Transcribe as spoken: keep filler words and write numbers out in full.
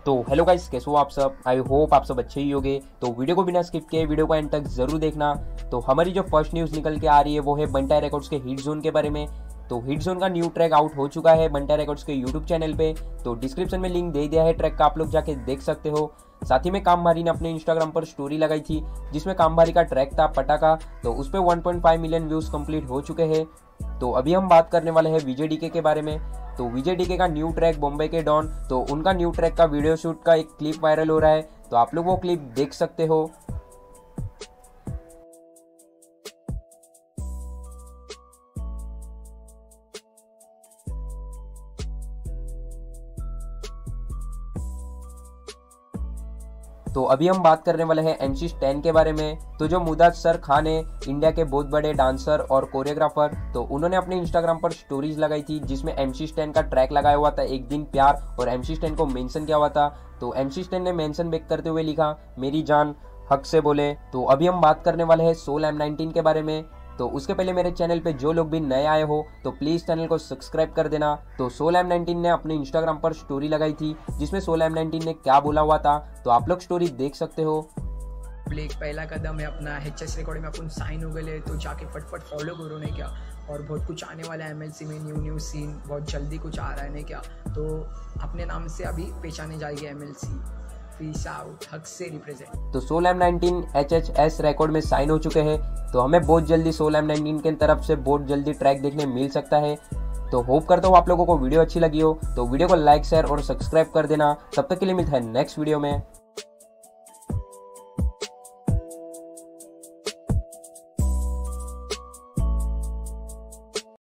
तो hello guys, कैसे हो आप सब। आई होप आप सब अच्छे ही होंगे। तो वीडियो को बिना स्किप किए वीडियो को एंड तक जरूर देखना। तो हमारी जो फर्स्ट न्यूज़ निकल के आ रही है वो है बंटाई रिकॉर्ड्स के हिट जोन के बारे में। तो हिट जोन का न्यू ट्रैक आउट हो चुका है बंटाई रिकॉर्ड्स के यूट्यूब चैनल पे। तो डिस्क्रिप्शन में लिंक दे दिया है ट्रैक का, आप लोग जाके देख सकते हो। साथ ही में कामभारी ने अपने इंस्टाग्राम पर स्टोरी लगाई थी जिसमें कामभारी का ट्रैक था पटाखा। तो उस पर one point five million views complete हो चुके हैं। तो अभी हम बात करने वाले हैं विजय डीके के बारे में। तो विजय डीके का न्यू ट्रैक बॉम्बे के डॉन, तो उनका न्यू ट्रैक का वीडियो शूट का एक क्लिप वायरल हो रहा है। तो आप लोग वो क्लिप देख सकते हो। तो अभी हम बात करने वाले हैं एमसी स्टैन के बारे में। तो जो मुदास्सर खान है, इंडिया के बहुत बड़े डांसर और कोरियोग्राफर, तो उन्होंने अपने इंस्टाग्राम पर स्टोरीज लगाई थी जिसमें एमसी स्टैन का ट्रैक लगाया हुआ था एक दिन प्यार, और एमसी स्टैन को मेंशन किया हुआ था। तो एमसी स्टैन ने मेंशन बैक करते हुए लिखा, मेरी जान हक से बोले। तो अभी हम बात करने वाले हैं सोल एम नाइनटीन के बारे में। तो उसके पहले मेरे चैनल पे जो लोग भी नए आए हो तो प्लीज़ चैनल को सब्सक्राइब कर देना। तो सोल एम नाइनटीन ने अपने इंस्टाग्राम पर स्टोरी लगाई थी जिसमें सोल एम नाइनटीन ने क्या बोला हुआ था, तो आप लोग स्टोरी देख सकते हो। एक पहला कदम है अपना एच एस रिकॉर्ड में अपन साइन हो गए, तो जाके फटफट फॉलो करो नहीं क्या। और बहुत कुछ आने वाला है एमएलसी में, न्यू न्यू सीन बहुत जल्दी कुछ आ रहा है नहीं क्या। तो अपने नाम से अभी पहचाने जाएगी एमएलसी। पीस आउट, हक से रिप्रेजेंट। तो Soul M nineteen H H S record में साइन हो चुके हैं। तो हमें बहुत जल्दी सोल एम नाइनटीन की तरफ से बहुत जल्दी ट्रैक देखने मिल सकता है। तो होप करता हूँ आप लोगों को वीडियो अच्छी लगी हो। तो वीडियो को लाइक शेयर और सब्सक्राइब कर देना। तब तक के लिए मिलता है नेक्स्ट वीडियो में।